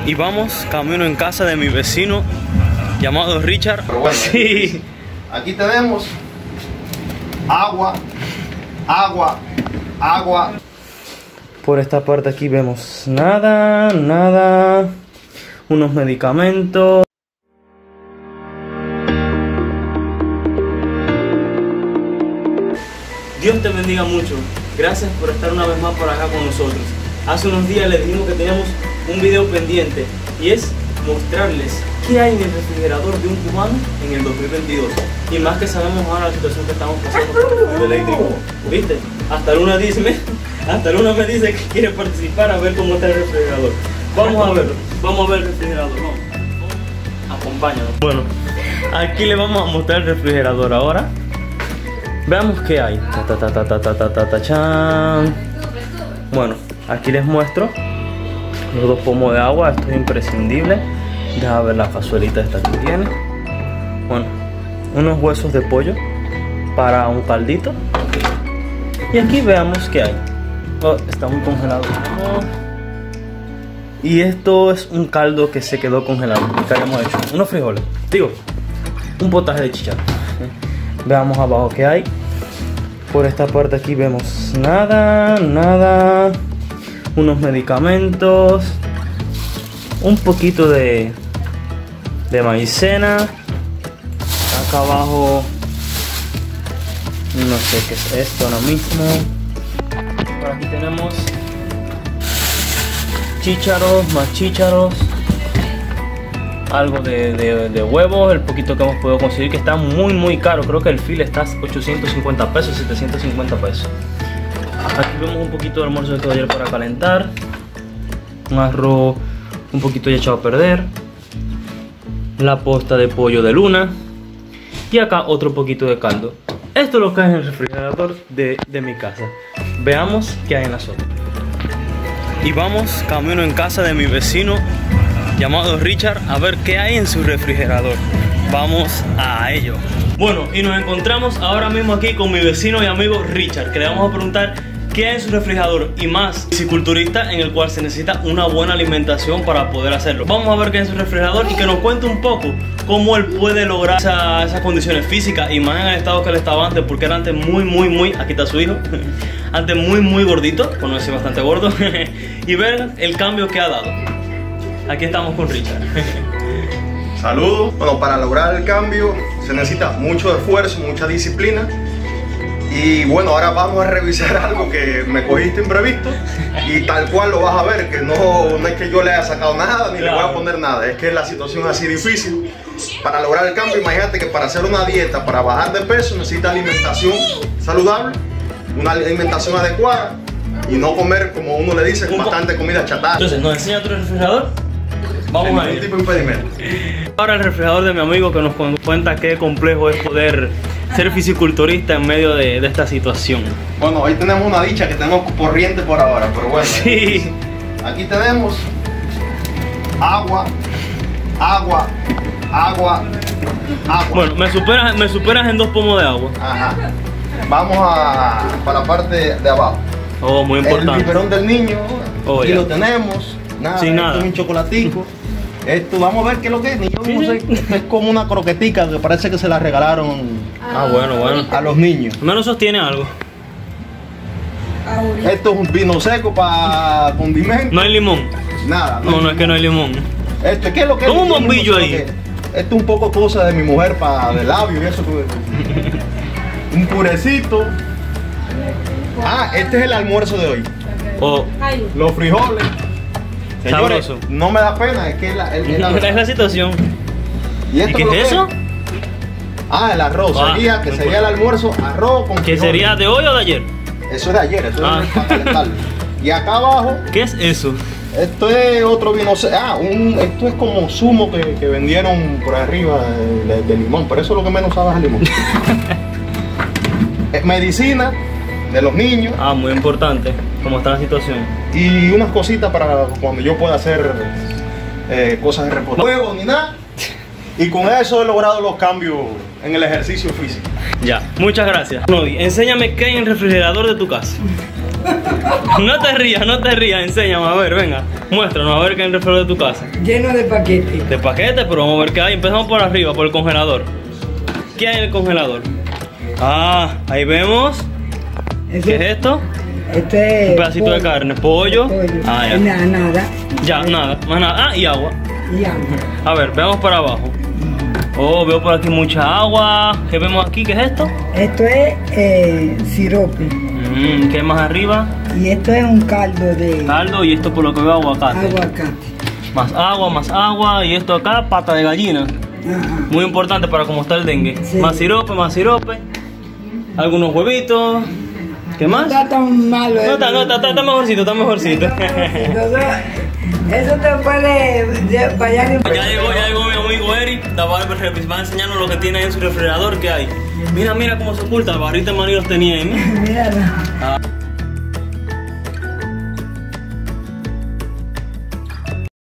Y vamos camino en casa de mi vecino llamado Richard. Pero bueno, sí. Aquí tenemos agua, agua, agua. Por esta parte aquí vemos nada, nada. Unos medicamentos. Dios te bendiga mucho. Gracias por estar una vez más por acá con nosotros. Hace unos días les dijimos que teníamos un video pendiente y es mostrarles qué hay en el refrigerador de un cubano en el 2022. Y más que sabemos ahora la situación que estamos pasando con el eléctrico. ¿Viste? Hasta Luna me dice que quiere participar a ver cómo está el refrigerador. Vamos a verlo. Vamos a ver el refrigerador. Vamos. Acompáñanos. Bueno, aquí le vamos a mostrar el refrigerador ahora. Veamos qué hay. Chan. Bueno, aquí les muestro los 2 pomos de agua. Esto es imprescindible. Deja ver la cazuelita esta que tiene. Bueno, unos huesos de pollo para un caldito. Y aquí veamos qué hay. Oh, está muy congelado. Oh. Y esto es un caldo que se quedó congelado. ¿Qué habíamos hecho? Unos frijoles. Digo, un potaje de chicharrón. Veamos abajo qué hay. Por esta parte aquí vemos nada, nada. Unos medicamentos. Un poquito de maicena. Acá abajo no sé qué es esto ahora mismo. Por aquí tenemos chícharos, más chícharos. Algo de huevos, el poquito que hemos podido conseguir, que está muy caro. Creo que el fil está a 850 pesos, 750 pesos. Aquí vemos un poquito de almuerzo de ayer para calentar. Un arroz un poquito ya echado a perder. La posta de pollo de Luna. Y acá otro poquito de caldo. Esto es lo que hay en el refrigerador de mi casa. Veamos qué hay en la zona. Y vamos camino en casa de mi vecino llamado Richard a ver qué hay en su refrigerador. Vamos a ello. Bueno, y nos encontramos ahora mismo aquí con mi vecino y amigo Richard, que le vamos a preguntar qué hay en su refrigerador, y más fisiculturista, en el cual se necesita una buena alimentación para poder hacerlo. Vamos a ver qué hay en su refrigerador y que nos cuente un poco cómo él puede lograr esas condiciones físicas, y más en el estado que él estaba antes, porque era antes muy, aquí está su hijo, antes muy gordito, por no decir bastante gordo, y ver el cambio que ha dado. Aquí estamos con Richard. Saludos. Bueno, para lograr el cambio se necesita mucho esfuerzo, mucha disciplina. Y bueno, ahora vamos a revisar algo que me cogiste imprevisto y tal cual lo vas a ver, que no es que yo le haya sacado nada ni le voy a poner nada, es que la situación es así difícil. Para lograr el cambio, imagínate que para hacer una dieta, para bajar de peso, necesita alimentación saludable, una alimentación adecuada y no comer, como uno le dice, bastante comida chatarra. Entonces, ¿nos enseña tu refrigerador? Vamos a ver. Tipo de impedimento. Ahora el refrigerador de mi amigo, que nos cuenta qué complejo es poder ser fisiculturista en medio de esta situación. Bueno, hoy tenemos una dicha que tenemos corriente por ahora, pero bueno. Sí. Aquí tenemos agua, agua, agua, agua. Bueno, me superas en 2 pomos de agua. Ajá. Vamos para la parte de abajo. Oh, muy importante. El biberón del niño, Oh, aquí ya. lo tenemos. Nada, Sin nada. Esto es un chocolatico. Esto, vamos a ver qué es lo que es. Yo no sé, esto es como una croquetica que parece que se la regalaron Bueno. a los niños. Menos sostiene algo. Esto es un vino seco para condimento. No hay limón. Nada. No, es que no hay limón. Esto, ¿qué es lo que es? Como un bombillo ahí. Esto es un poco cosa de mi mujer para de labio y eso. Un purecito. Ah, este es el almuerzo de hoy. Oh, Los frijoles. Señores, sabroso. no me da pena, es que es la situación. ¿Y esto qué es eso? Ah, el arroz. Sería el almuerzo, arroz con ¿Que frijoles. sería de hoy o de ayer? Eso es de ayer, eso Ah. es para calentarlo. Y acá abajo, ¿Qué es eso? esto es otro vino. Esto es como zumo que vendieron por arriba de limón, pero eso es lo que menos sabe es el limón. Medicina de los niños. Ah, muy importante, cómo está la situación. Y unas cositas para cuando yo pueda hacer cosas de reposo. No juego ni nada. Y con eso he logrado los cambios en el ejercicio físico. Ya, muchas gracias. Nodi, enséñame qué hay en el refrigerador de tu casa. No te rías, enséñame, a ver, venga. Muéstranos, a ver qué hay en el refrigerador de tu casa. Lleno de paquetes. De paquetes, pero vamos a ver qué hay. Empezamos por arriba, por el congelador. ¿Qué hay en el congelador? Ah, ahí vemos. ¿Qué es esto? Este es Un pedacito de carne, pollo. Ah, ya. Nada. Ya, nada, más nada. Ah, y agua. Y agua. A ver, veamos para abajo. Oh, veo por aquí mucha agua. ¿Qué vemos aquí? ¿Qué es esto? Esto es sirope. ¿Qué hay más arriba? Y esto es un caldo de Caldo y esto por lo que veo aguacate. aguacate. Más agua y esto acá, pata de gallina. Ajá. Muy importante para cómo está el dengue. Sí. Más sirope. Algunos huevitos. ¿Qué más? No está tan malo. Está mejorcito, está mejorcito. Eso te puede fallar. Ya llegó mi amigo Eric. Va a enseñarnos lo que tiene ahí en su refrigerador. ¿Qué hay? Mira cómo se oculta. El barrito de maní los tenía ahí. Mírala. Ah.